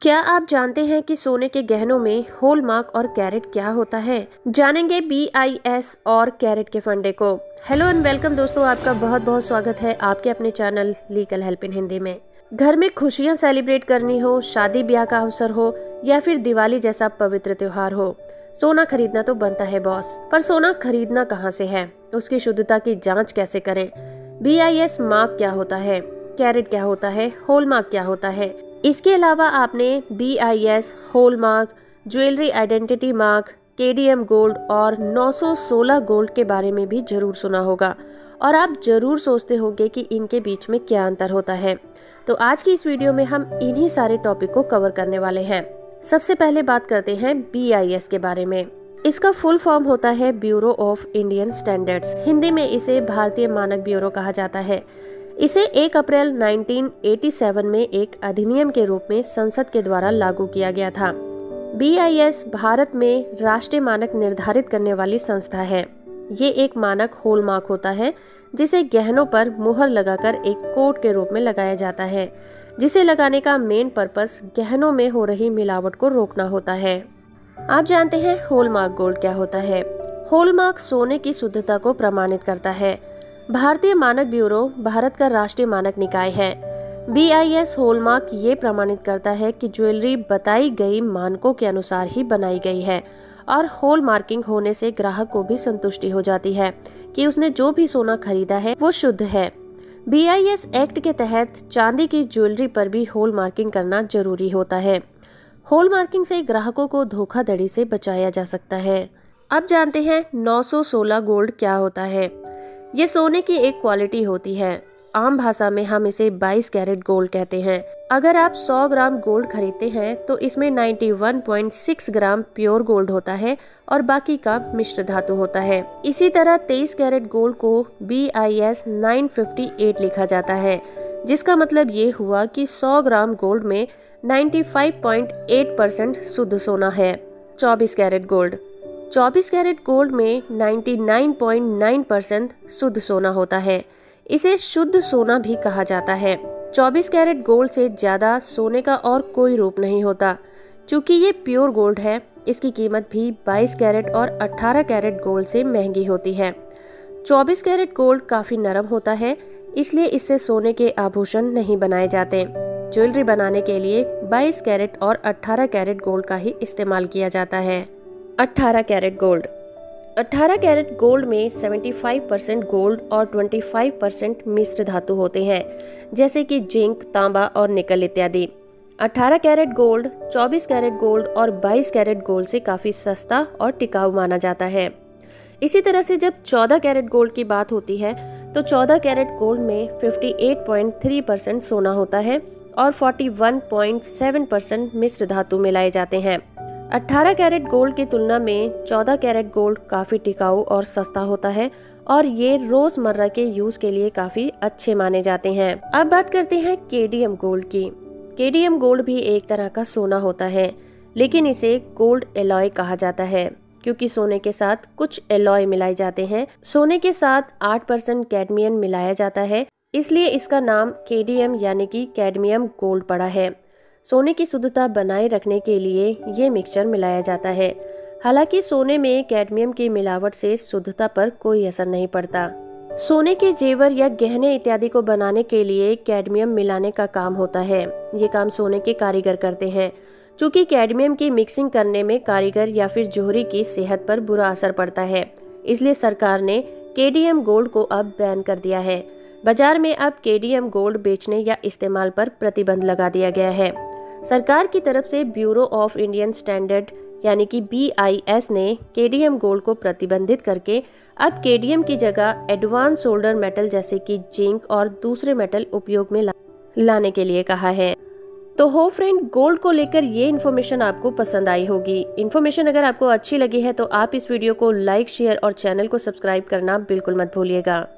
क्या आप जानते हैं कि सोने के गहनों में हॉलमार्क और कैरेट क्या होता है? जानेंगे BIS और कैरेट के फंडे को। हेलो एंड वेलकम दोस्तों, आपका बहुत बहुत स्वागत है आपके अपने channel legal help in Hindi में। घर में खुशियां सेलिब्रेट करनी हो, शादी ब्याह का अवसर हो या फिर दिवाली जैसा पवित्र त्योहार हो, सोना खरीदना तो बनता है बॉस। पर सोना खरीदना कहाँ से है, उसकी शुद्धता की जाँच कैसे करें? BIS मार्क क्या होता है, कैरेट क्या होता है, हॉलमार्क क्या होता है? इसके अलावा आपने BIS, hallmark, jewellery identity mark, KDM gold और 916 गोल्ड के बारे में भी जरूर सुना होगा और आप जरूर सोचते होंगे कि इनके बीच में क्या अंतर होता है। तो आज की इस वीडियो में हम इन्हीं सारे टॉपिक को कवर करने वाले हैं। सबसे पहले बात करते हैं BIS के बारे में। इसका फुल फॉर्म होता है bureau of Indian standards. Hindi में इसे भारतीय मानक ब्यूरो कहा जाता है। इसे 1 अप्रैल 1987 में एक अधिनियम के रूप में संसद के द्वारा लागू किया गया था। BIS भारत में राष्ट्रीय मानक निर्धारित करने वाली संस्था है। ये एक मानक हॉलमार्क होता है जिसे गहनों पर मुहर लगाकर एक कोड के रूप में लगाया जाता है, जिसे लगाने का मेन पर्पस गहनों में हो रही मिलावट को रोकना होता है। आप जानते हैं हॉलमार्क गोल्ड क्या होता है? हॉलमार्क सोने की शुद्धता को प्रमाणित करता है। भारतीय मानक ब्यूरो भारत का राष्ट्रीय मानक निकाय है। BIS हॉलमार्क ये प्रमाणित करता है कि ज्वेलरी बताई गई मानकों के अनुसार ही बनाई गई है और हॉलमार्किंग होने से ग्राहक को भी संतुष्टि हो जाती है कि उसने जो भी सोना खरीदा है वो शुद्ध है। BIS एक्ट के तहत चांदी की ज्वेलरी पर भी हॉलमार्किंग करना जरूरी होता है। हॉलमार्किंग से ग्राहकों को धोखाधड़ी से बचाया जा सकता है। अब जानते हैं 916 गोल्ड क्या होता है। ये सोने की एक क्वालिटी होती है। आम भाषा में हम इसे 22 कैरेट गोल्ड कहते हैं। अगर आप 100 ग्राम गोल्ड खरीदते हैं तो इसमें 91.6 ग्राम प्योर गोल्ड होता है और बाकी का मिश्र धातु होता है। इसी तरह 23 कैरेट गोल्ड को BIS 958 लिखा जाता है, जिसका मतलब ये हुआ कि 100 ग्राम गोल्ड में 95.8% शुद्ध सोना है। 24 कैरेट गोल्ड 24 कैरेट गोल्ड में 99.9% शुद्ध सोना होता है। इसे शुद्ध सोना भी कहा जाता है। 24 कैरेट गोल्ड से ज्यादा सोने का और कोई रूप नहीं होता। चूंकि ये प्योर गोल्ड है, इसकी कीमत भी 22 कैरेट और 18 कैरेट गोल्ड से महंगी होती है। 24 कैरेट गोल्ड काफी नरम होता है, इसलिए इससे सोने के आभूषण नहीं बनाए जाते। ज्वेलरी बनाने के लिए 22 कैरेट और 18 कैरेट गोल्ड का ही इस्तेमाल किया जाता है। 18 कैरेट गोल्ड 18 कैरेट गोल्ड में 75% गोल्ड और 25% मिश्र धातु होते हैं, जैसे कि जिंक, तांबा और निकल इत्यादि। 18 कैरेट गोल्ड 24 कैरेट गोल्ड और 22 कैरेट गोल्ड से काफी सस्ता और टिकाऊ माना जाता है। इसी तरह से जब 14 कैरेट गोल्ड की बात होती है तो 14 कैरेट गोल्ड में 58.3% सोना होता है और 41.7% मिश्र धातु मिलाए जाते हैं। 18 कैरेट गोल्ड की तुलना में 14 कैरेट गोल्ड काफी टिकाऊ और सस्ता होता है और ये रोजमर्रा के यूज के लिए काफी अच्छे माने जाते हैं। अब बात करते हैं KDM गोल्ड की। KDM गोल्ड भी एक तरह का सोना होता है, लेकिन इसे गोल्ड एलॉय कहा जाता है क्योंकि सोने के साथ कुछ एलॉय मिलाए जाते हैं। सोने के साथ 8% कैडमियम मिलाया जाता है, इसलिए इसका नाम KDM यानी कि कैडमियम गोल्ड पड़ा है। सोने की शुद्धता बनाए रखने के लिए ये मिक्सचर मिलाया जाता है। हालांकि सोने में कैडमियम की मिलावट से शुद्धता पर कोई असर नहीं पड़ता। सोने के जेवर या गहने इत्यादि को बनाने के लिए कैडमियम मिलाने का काम होता है। ये काम सोने के कारीगर करते हैं। चूँकि कैडमियम की मिक्सिंग करने में कारीगर या फिर जोहरी की सेहत पर बुरा असर पड़ता है, इसलिए सरकार ने KDM गोल्ड को अब बैन कर दिया है। बाजार में अब KDM गोल्ड बेचने या इस्तेमाल पर प्रतिबंध लगा दिया गया है। सरकार की तरफ से ब्यूरो ऑफ इंडियन स्टैंडर्ड यानी कि BIS ने KDM गोल्ड को प्रतिबंधित करके अब KDM की जगह एडवांस सोल्डर मेटल जैसे कि जिंक और दूसरे मेटल उपयोग में लाने के लिए कहा है। तो हो फ्रेंड, गोल्ड को लेकर ये इन्फॉर्मेशन आपको पसंद आई होगी। इन्फॉर्मेशन अगर आपको अच्छी लगी है तो आप इस वीडियो को लाइक, शेयर और चैनल को सब्सक्राइब करना बिल्कुल मत भूलिएगा।